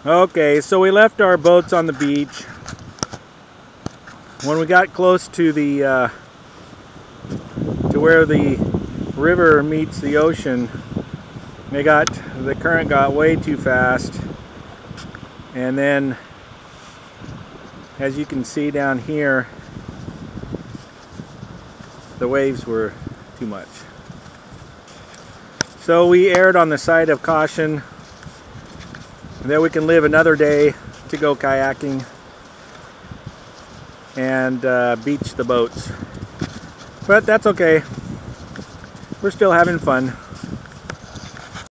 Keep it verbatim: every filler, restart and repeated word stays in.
Okay, so we left our boats on the beach. When we got close to the uh, to where the river meets the ocean, they got the current got way too fast, and then as you can see down here, the waves were too much. So we erred on the side of caution that we can live another day to go kayaking and uh, beach the boats. But that's okay. We're still having fun.